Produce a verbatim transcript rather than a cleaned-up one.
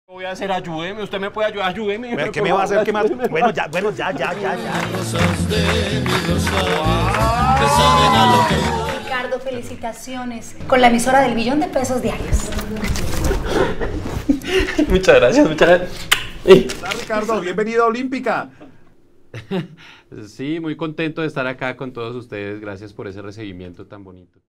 Voy a hacer, ayúdeme, usted me puede ayudar, ayúdeme. Bueno, ¿qué me va a hacer? ¿Qué más? Bueno, ya, bueno, ya, ya, ya, ya. Ricardo, felicitaciones con la emisora del billón de pesos diarios. Muchas gracias, muchas gracias. Hola, Ricardo, bienvenido a Olímpica. Sí, muy contento de estar acá con todos ustedes. Gracias por ese recibimiento tan bonito.